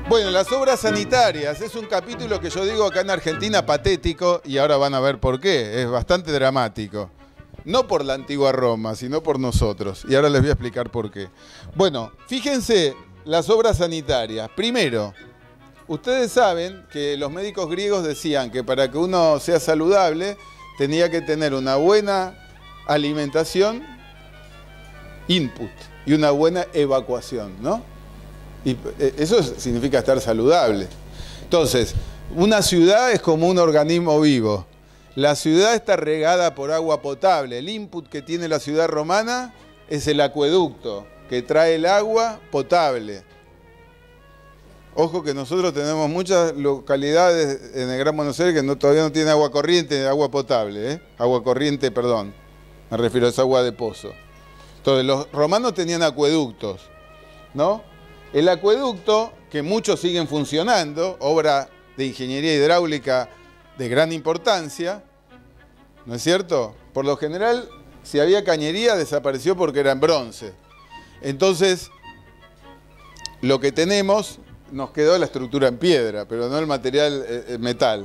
Bueno, las obras sanitarias es un capítulo que yo digo acá en Argentina patético y ahora van a ver por qué. Es bastante dramático. No por la antigua Roma, sino por nosotros. Y ahora les voy a explicar por qué. Bueno, fíjense las obras sanitarias. Primero, ustedes saben que los médicos griegos decían que para que uno sea saludable tenía que tener una buena alimentación, input, y una buena evacuación, ¿no? Y eso significa estar saludable. Entonces, una ciudad es como un organismo vivo. La ciudad está regada por agua potable. El input que tiene la ciudad romana es el acueducto, que trae el agua potable. Ojo que nosotros tenemos muchas localidades en el Gran Buenos Aires que todavía no tienen agua corriente, agua potable, ¿eh? Agua corriente, perdón. Me refiero a esa agua de pozo. Entonces, los romanos tenían acueductos, ¿no? El acueducto, que muchos siguen funcionando, obra de ingeniería hidráulica de gran importancia, ¿no es cierto? Por lo general, si había cañería, desapareció porque era en bronce. Entonces, lo que tenemos, nos quedó la estructura en piedra, pero no el material metal.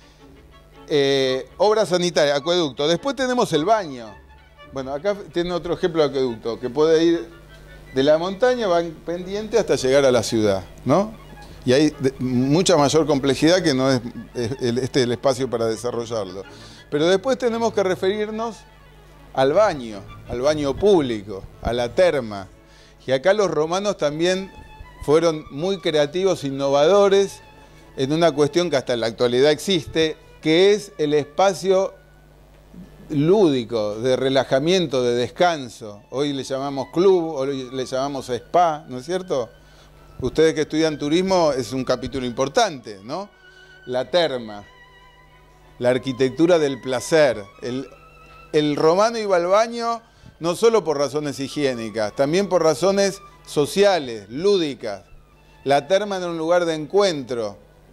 Obra sanitaria, acueducto. Después tenemos el baño. Bueno, acá tienen otro ejemplo de acueducto, que puede ir de la montaña, va pendiente hasta llegar a la ciudad, ¿no? Y hay mucha mayor complejidad que no es el espacio para desarrollarlo. Pero después tenemos que referirnos al baño público, a la terma. Y acá los romanos también fueron muy creativos, innovadores, en una cuestión que hasta en la actualidad existe, que es el espacio lúdico, de relajamiento, de descanso. Hoy le llamamos club, hoy le llamamos spa, ¿no es cierto? Ustedes que estudian turismo es un capítulo importante, ¿no? La terma, la arquitectura del placer. El romano iba al baño no solo por razones higiénicas, también por razones sociales, lúdicas. La terma era un lugar de encuentro,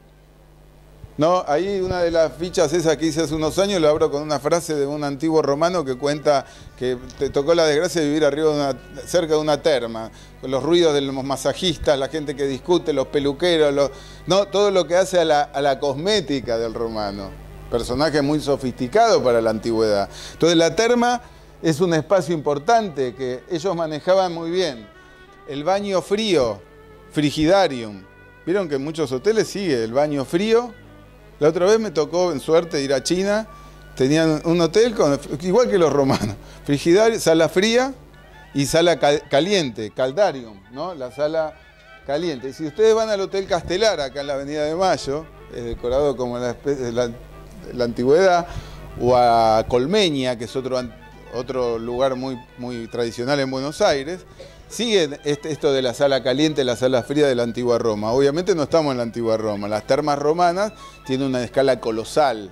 ¿no? Ahí una de las fichas esas que hice hace unos años lo abro con una frase de un antiguo romano que cuenta que te tocó la desgracia de vivir cerca de una terma, con los ruidos de los masajistas, la gente que discute, los peluqueros, no, todo lo que hace a la cosmética del romano. Personaje muy sofisticado para la antigüedad. Entonces la terma es un espacio importante que ellos manejaban muy bien. El baño frío, frigidarium. Vieron que en muchos hoteles sigue el baño frío. La otra vez me tocó, en suerte, ir a China. Tenían un hotel igual que los romanos. Frigidario, sala fría y sala caliente, caldarium, ¿no? La sala caliente. Y si ustedes van al Hotel Castelar, acá en la Avenida de Mayo, decorado como la antigüedad, o a Colmeña, que es otro lugar muy tradicional en Buenos Aires, siguen esto de la sala caliente, la sala fría de la antigua Roma. Obviamente no estamos en la antigua Roma. Las termas romanas tienen una escala colosal,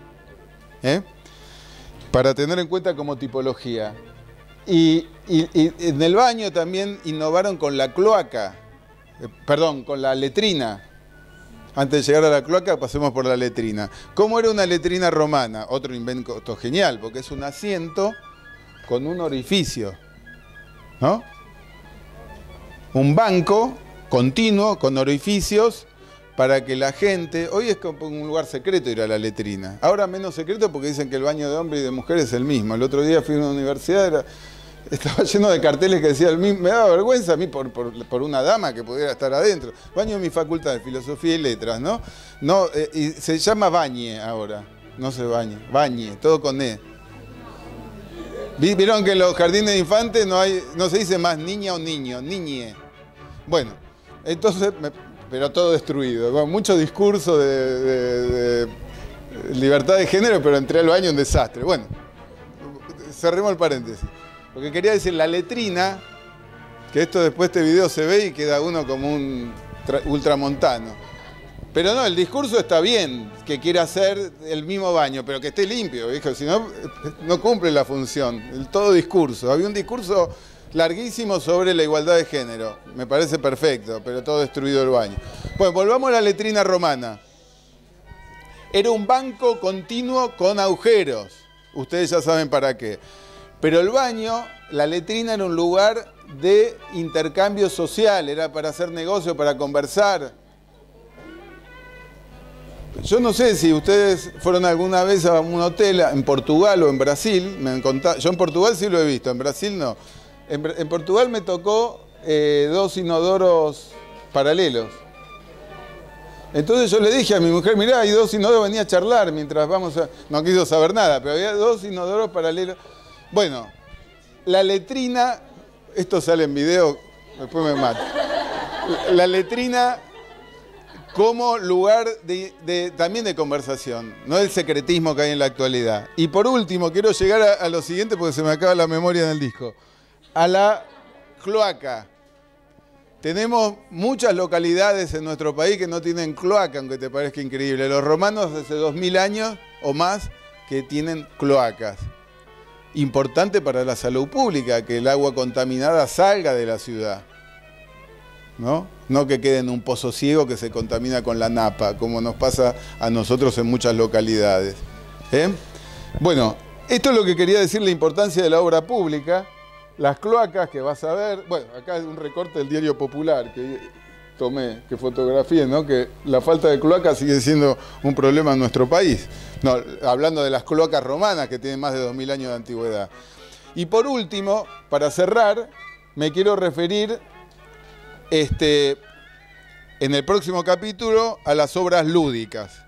para tener en cuenta como tipología. Y en el baño también innovaron con la cloaca, con la letrina. Antes de llegar a la cloaca, pasemos por la letrina. ¿Cómo era una letrina romana? Otro invento genial, porque es un asiento con un orificio, ¿no? Un banco continuo con orificios para que la gente... Hoy es como un lugar secreto ir a la letrina. Ahora menos secreto porque dicen que el baño de hombre y de mujer es el mismo. El otro día fui a una universidad, estaba lleno de carteles que decían el mismo. Me daba vergüenza a mí por una dama que pudiera estar adentro. Baño de mi facultad de Filosofía y Letras, ¿no? Y se llama bañe ahora. No se bañe. Bañe, todo con E. Vieron que en los jardines de infantes no se dice más niña o niño, niñe. Bueno, entonces, pero todo destruido, con mucho discurso de libertad de género, pero entré al baño un desastre. Bueno, cerremos el paréntesis. Porque quería decir, la letrina, que después este video se ve y queda uno como un ultramontano. Pero no, el discurso está bien, que quiera hacer el mismo baño, pero que esté limpio, ¿viejo? Si no, no cumple la función. Todo discurso. Había un discurso larguísimo sobre la igualdad de género. Me parece perfecto, pero todo destruido el baño. Bueno, volvamos a la letrina romana. Era un banco continuo con agujeros. Ustedes ya saben para qué. Pero el baño, la letrina era un lugar de intercambio social, era para hacer negocio, para conversar. Yo no sé si ustedes fueron alguna vez a un hotel en Portugal o en Brasil. Yo en Portugal sí lo he visto, en Brasil no. En Portugal me tocó 2 inodoros paralelos. Entonces yo le dije a mi mujer, mirá, hay 2 inodoros, venía a charlar mientras vamos a... No quiso saber nada, pero había 2 inodoros paralelos. Bueno, la letrina, esto sale en video, después me mato. La letrina como lugar también de conversación, no el secretismo que hay en la actualidad. Y por último, quiero llegar a lo siguiente porque se me acaba la memoria en el disco. A la cloaca. Tenemos muchas localidades en nuestro país que no tienen cloaca, aunque te parezca increíble. Los romanos hace 2000 años o más que tienen cloacas. Importante para la salud pública, que el agua contaminada salga de la ciudad. ¿No? No que quede en un pozo ciego que se contamina con la napa, como nos pasa a nosotros en muchas localidades. Bueno, esto es lo que quería decir, la importancia de la obra pública. Las cloacas que vas a ver, bueno, acá es un recorte del Diario Popular que tomé, que fotografié, ¿no? Que la falta de cloacas sigue siendo un problema en nuestro país. No, hablando de las cloacas romanas que tienen más de 2000 años de antigüedad. Y por último, para cerrar, me quiero referir en el próximo capítulo a las obras lúdicas.